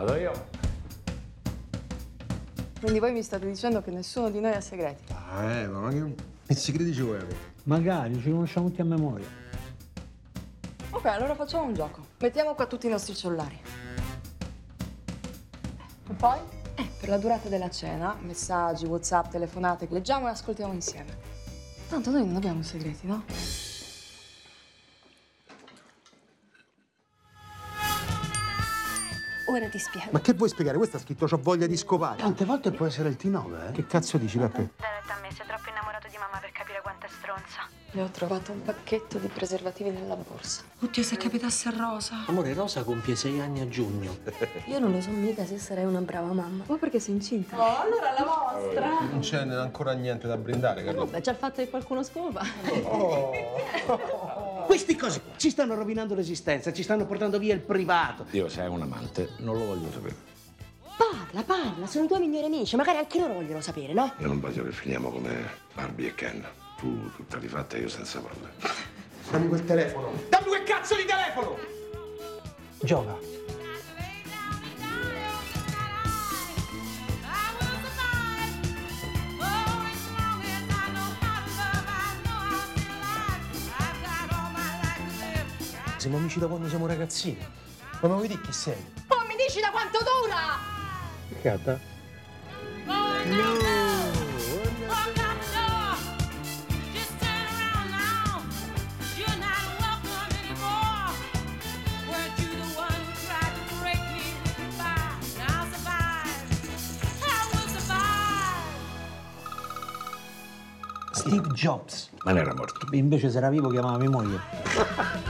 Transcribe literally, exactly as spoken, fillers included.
Vado io. Quindi voi mi state dicendo che nessuno di noi ha segreti? Ah, eh, ma che, che segreti ci vuoi avere? Magari, ci conosciamo tutti a memoria. Ok, allora facciamo un gioco. Mettiamo qua tutti i nostri cellulari. E poi? Eh, per la durata della cena, messaggi, WhatsApp, telefonate, leggiamo e ascoltiamo insieme. Tanto noi non abbiamo segreti, no? Ora ti spiego. Ma che vuoi spiegare? Questo ha scritto c'ho voglia di scopare. Tante volte può essere il T nove, eh? Che cazzo dici, Peppe? Dai retta a me, sei troppo innamorato di mamma per capire quanto è stronza. Le ho trovato un pacchetto di preservativi nella borsa. Oddio, se capitasse a Rosa. Amore, Rosa compie sei anni a giugno. Io non lo so mica se sarei una brava mamma. Ma perché sei incinta? Oh, allora la vostra. Non c'è ancora niente da brindare, capito? Beh, c'è il fatto che qualcuno scopa. Questi cose qua ci stanno rovinando l'esistenza, ci stanno portando via il privato. Io, se è un amante, non lo voglio sapere. Parla, parla, sono i tuoi migliori amici, magari anche loro vogliono sapere, no? Io non voglio che finiamo come Barbie e Ken. Tu tutta rifatta e io senza palle. Dammi quel telefono. Dammi quel cazzo di telefono! Gioca. Siamo amici da quando siamo ragazzini. Ma mi vuoi dire chi sei? Oh, mi dici da quanto dura? Gatta? Steve Jobs. Ma ne era morto. Invece se era vivo chiamava mia moglie.